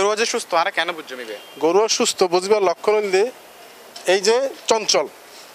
গরু যে সুস্থ আর কেন বুঝছো মিবে গরু সুস্থ বুঝবার লক্ষণ হইলে এই যে চঞ্চল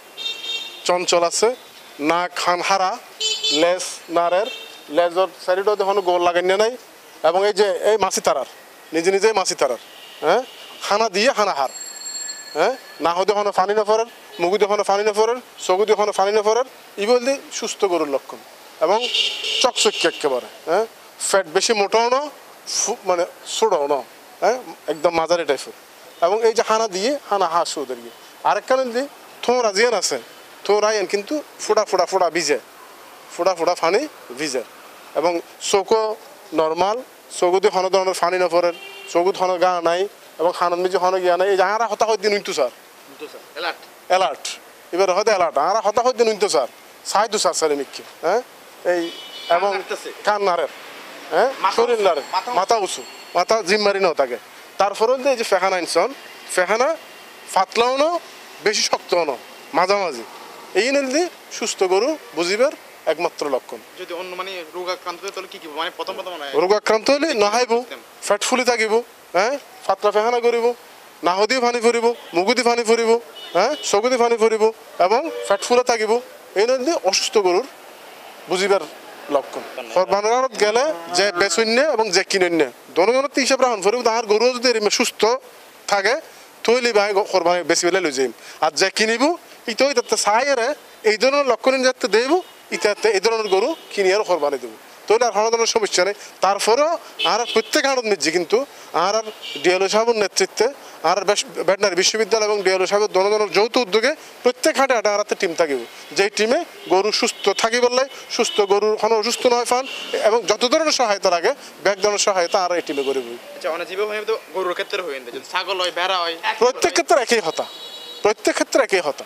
চঞ্চল আছে না খান হারা লেজ নারের লেজর সাইডও দেখুন গোল লাগাইনে নাই এবং এই যে এই মাছি তারার নিজে নিজেই মাছি তারার হ্যাঁ খানা দিয়ে খানা হার হ্যাঁ না হতে কোনো পানি না পড়ার মুগু দিয়ে কোনো পানি না পড়ার চকু দিয়ে কোনো পানি না পড়ার ই বললে সুস্থ গরুর লক্ষণ এবং চকচকে একেবারে হ্যাঁ ফ্যাট বেশি মোটাও না মানে ছোটও না হ্যাঁ একদম মাঝারি টাইপের এবং এই যে হানা দিয়ে হানা হাসু ওদেরকে আরেক কারণ দিয়ে থোঁরা জিয়ান আছে থোঁরা আইন কিন্তু ফোড়া ভিজে ফোড়া পানি ভিজে এবং চোখও নর্মাল চকু দিয়ে কোনো ধরনের পানি না পড়ের চকু কোনো গা নাই এবং খানত মিজি কোনো গিয়া নাই এই যে আরা হতাশ দিন উঠতো স্যার অ্যালার্ট এবার হয়তো অ্যালার্ট আরা হতাশ দিন উঠতো স্যার সাইতো স্যার স্যার মিক্ষে হ্যাঁ এই এবং কান নাড়ের হ্যাঁ শরীর নাড়ে মাথা উঁচু মাথা জিম মারি নাও তাকে তারপরে এই যে ফেহানা ইনসন ফেহানা ফাতলাও না বেশি শক্তও না মাঝামাঝি এই নিলে সুস্থ গরু বুঝিবার একমাত্র লক্ষণ যদি অন্য মানে রোগাক্রান্ত হলে তাহলে কি কি মানে প্রথম রোগাক্রান্ত হলে নহাইব ফ্যাট ফুলি থাকিব হ্যাঁ ফাতলা ফেহানা করিব নাহ দিয়ে পানি ফুরিব মুগু দিয়ে পানি ফুরিব হ্যাঁ চকু দিয়ে পানি ফুরিব এবং ফ্যাট ফুলে থাকিব এই নিলে অসুস্থ গরুর বুঝিবার লক্ষণ কোরবানির গেলে যে বেচন্য এবং যে কিনন্য দোনোজনের হিসাব রাখুন ফুরিব তাহার গরু যদি সুস্থ থাকে তৈলি ভাই কোরবানি বেশি বেলে লই যাইম আর যে কিনিব ইতো ইতাতে চাইরে এই ধরনের লক্ষণ যাতে দেব ইতাতে এই ধরনের গরু কিনি আর কোরবানি দেবো তৈলে আর কোনো ধরনের সমস্যা নেই তারপরেও আর প্রত্যেক হাটত মিলছি কিন্তু আর ডিএলও সাহেবের নেতৃত্বে আর ভেটেনারি বিশ্ববিদ্যালয় এবং ডিএলও সাহেবের দোনোজনের যৌথ উদ্যোগে প্রত্যেক হাটে হাটে আর টিম থাকিব যেই টিমে গরু সুস্থ থাকি বললে সুস্থ গরুর কোনো অসুস্থ নয় ফান এবং যত ধরনের সহায়তা লাগে ব্যাগ ধরনের সহায়তা আর এই টিমে করিব গরুর ক্ষেত্রে হয় ছাগল হয় ভেড়া হয় প্রত্যেক ক্ষেত্রে একই হতা প্রত্যেক ক্ষেত্রে একই হতা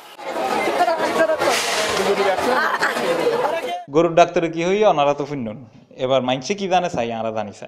গরুর ডাক্তারে কি হইয়া ওনারা তো শুনুন এবার মাইনসে কি জানে চাই আমরা জানি চাই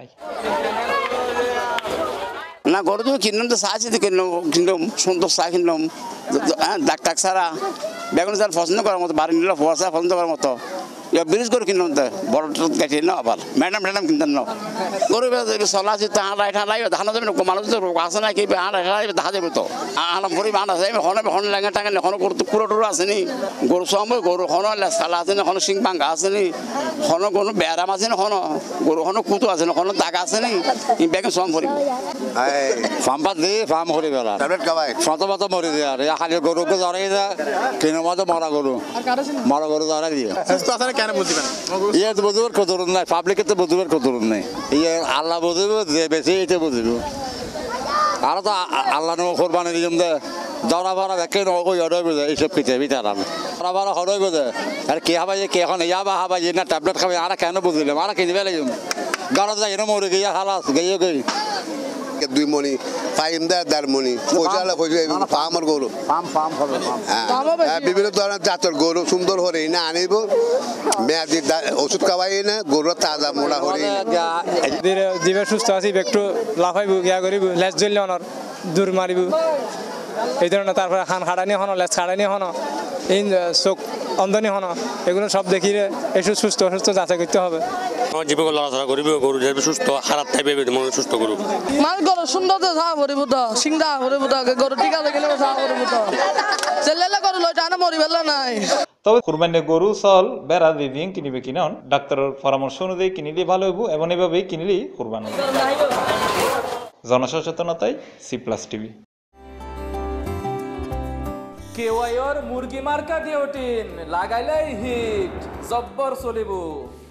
না গরু তুমি কিনলাম তো চা চিনি কিনলাম সুন্দর চা কিনলাম ডাক্তার ছাড়া বেগুন চাল পছন্দ করার মতো বাড়ি নিল ফসা পছন্দ করার মতো ব্রিজ করে কিনলাম তো বড় গাড়ি না আবার ম্যাডাম কিনতেন না গরু চলা আছে তো হাঁড়াই ঠাঁড়াই ধানা যাবে না মানুষ তো রোগ আছে না কি হাঁড়াই দেখা যাবে তো আনাম পরি মান আছে হন লাগে টাকা এখন পুরো টুরো আসেনি গরু সময় গরু হনো চালা আছে না হনো সিং ভাঙ্গা আসেনি হনো কোনো ব্যারাম আছে না হনো গরু হনো কুতো আছে না হনো দাগ আছে নি বেগুন সম পরিব ফার্ম পাত দিয়ে ফার্ম করি বেলা শত মতো মরি দিয়ে আর খালি গরুকে ধরাই দেয় কিনে মতো মরা গরু ধরাই দিয়ে কেন বুঝবেন ইয়ে তো বুঝবার কতরুন নাই পাবলিকের তো বুঝবার কতরুন নাই ইয়ে আল্লাহ বুঝব যে বেশি এটা বুঝব আর তো আল্লাহ নেব কোরবানি দিলাম দে দরা ভরা দেখে ওই হরই বোঝে এইসব কিছু বিচার দরা ভরা হরই বোঝে আর কে হাবাই কে এখন ইয়াবা হাবাই না ট্যাবলেট খাবে আর কেন বুঝলাম আর কিনে ফেলে গাড়ি যাই না মরে গিয়ে হালাস গিয়ে গই 2 মণি ফাইম দেড় মণি পয়সা ফার্মার গরু বিভিন্ন ধরনের জাতের গরু সুন্দর হরে না আনিব মেয়াদি ওষুধ খাওয়াই না গরু তাজা মোড়া হরে জীবের সুস্থ আছি একটু লাফাইব গিয়া করিব লেজ জ্বললে অনর দূর মারিব এই ধরনের তারপরে খান খাড়ানি হনো লেজ খাড়ানি হনো এই চোখ অন্ধনি হনো এগুলো সব দেখিয়ে এসব সুস্থ অসুস্থ যাচাই করতে হবে জীবকে লড়াচড়া করিব গরু যাবে সুস্থ খারাপ থাকবে মনে সুস্থ গরু মানে গরু সুন্দর তো সাহা ভরিব তো সিংদা ভরিব তো গরু টিকা লেগে সাহা ভরিব তো ছেলেলে গরু লইটা না মরি বেলা নাই তবে কুরবানি গরু চল বেড়া দিয়ে দিয়ে কিনিবে কিনন ডাক্তারের পরামর্শ অনুযায়ী কিনিলে ভালো হইব এবং এভাবেই কিনিলেই কুরবানি জনসচেতনতাই C+ টিভি কেওয়াইর মুরগি মার্কা ডিওটিন লাগাইলেই হিট জব্বর চলিব।